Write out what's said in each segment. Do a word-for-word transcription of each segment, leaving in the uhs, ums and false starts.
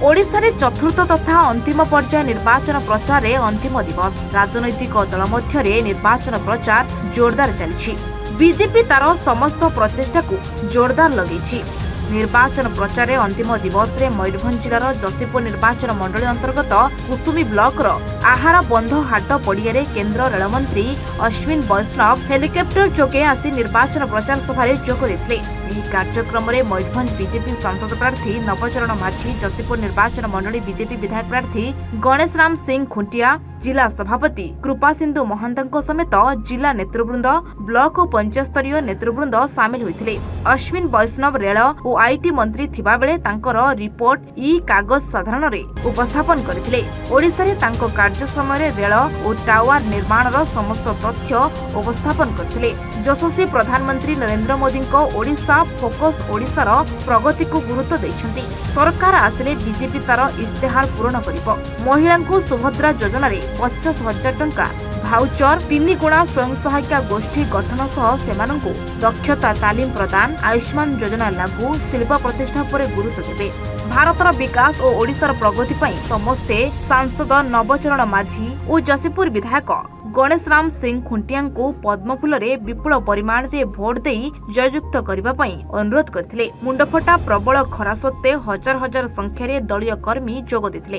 ओडिशा रे चतुर्थ तथा अंतिम पर्याय निर्वाचन प्रचार रे अंतिम दिवस राजनैतिक दल मध्य रे निर्वाचन प्रचार जोरदार चली। बीजेपी तार समस्त प्रचेष्टा को जोरदार लगेछि। निर्वाचन प्रचार रे अंतिम दिवस रे मयूरभंज जिलार जसीपुर निर्वाचन मंडली अंतर्गत कुसुमी ब्लॉक रो आहार बंध हाट पड़िया रे केंद्र रेल मंत्री अश्विन वैष्णव हेलिकॉप्टर जोगे आसी निर्वाचन प्रचार सभा रे जोग देथिले। ଏହି କାର୍ଯ୍ୟକ୍ରମରେ ମୟୂରଭଞ୍ଜ ବିଜେପି ସାଂସଦ ପ୍ରାର୍ଥୀ ନବଚରଣ ମାଝୀ, ଜସିପୁର ନିର୍ବାଚନ ମଣ୍ଡଳୀ ବିଜେପି ବିଧାୟକ ପ୍ରାର୍ଥୀ ଗଣେଶ ରାମ ସିଂ ଖୁଣ୍ଟିଆ, ଜିଲ୍ଲା ସଭାପତି କୃପାସିନ୍ଧୁ ମହାନ୍ତଙ୍କ ସମେତ ଜିଲ୍ଲା ନେତୃବୃନ୍ଦ, ବ୍ଲକ ଓ ପଞ୍ଚାୟତସ୍ତରୀୟ ନେତୃବୃନ୍ଦ ସାମିଲ ହୋଇଥିଲେ। ଅଶ୍ବିନ ବୈଷ୍ଣବ ରେଳ ଓ ଆଇଟି ମନ୍ତ୍ରୀ ଥିବାବେଳେ ତାଙ୍କର ରିପୋର୍ଟ ଇ କାଗଜ ସାଧାରଣରେ ଉପସ୍ଥାପନ କରିଥିଲେ। ଓଡ଼ିଶାରେ ତାଙ୍କ କାର୍ଯ୍ୟ ସମୟରେ ରେଳ ଓ ଟାୱାର ନିର୍ମାଣର ସମସ୍ତ ତଥ୍ୟ ଉପସ୍ଥାପନ କରିଥିଲେ। ଯଶସ୍ୱୀ ପ୍ରଧାନମନ୍ତ୍ରୀ ନରେନ୍ଦ୍ର ମୋଦିଙ୍କ ଓଡ଼ିଶା फोकस ओडिशार प्रगति को गुरुत्व देइछन्ति। सरकार आसिले बीजेपी तार इस्तेहार पूरण करिब। महिला को सुभद्रा योजना रे पचास हजार टंका भाउचर, तीन गुणा स्वयं सहायिका गोष्ठी गठन सह सेमानंकु दक्षता तालीम प्रदान, आयुष्मान योजना लागू, शिल्प प्रतिष्ठा पर गुरुत्व देबे। भारतर विकास और ओडिशार प्रगति पई समस्ते सांसद नवचरण माझी और जसीपुर विधायक गणेश राम सिंह खुंटिया को पद्मफूल रे विपुल परिमाण रे भोट देई जययुक्त करबा पई अनुरोध करथिले। मुंडफटा प्रबल खरा सत्ते हजार हजार संख्या रे दलीय कर्मी जोग देथिले।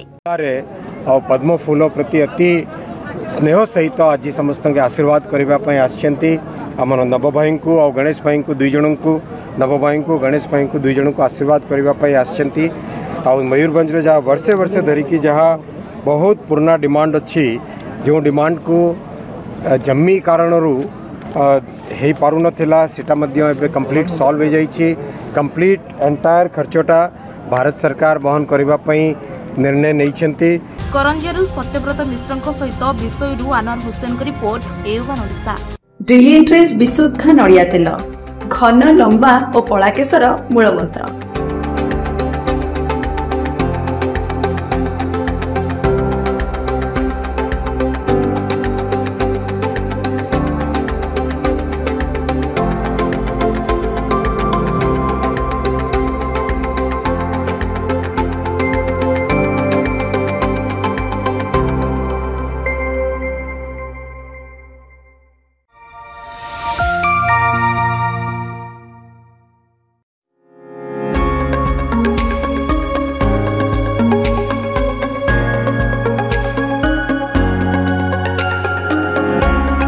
पद्मफूल प्रति अति स्नेह सहित आज समस्त आशीर्वाद करबा पई आछंती। आमर नव भाई को और गणेश भाई को दुई जन को नव भाई को गणेश भाई को दुई जन को आशीर्वाद करबा पई आछंती। आ मयूरभंज रे जहाँ वर्षे वर्षे धरिकी जहाँ बहुत पुराना डिमांड अच्छी, जो डिमांड को जम्मी कारण हो पारु नथिला सेटा मध्य एबे कंप्लीट सॉल्व हो जाइछि। कंप्लीट एंटायर खर्चटा भारत सरकार वहन करबा पई निर्णय नैछंती। करंजियारू सत्यव्रत मिश्रଙ୍କ सहित विषयरू अनवर हुसैन की रिपोर्ट एवन ओडिशा। ब्रिलियंट रेज विशुद्ध नड़िया तेल, घन लंबा और पड़ा केसर मूलमंत्र।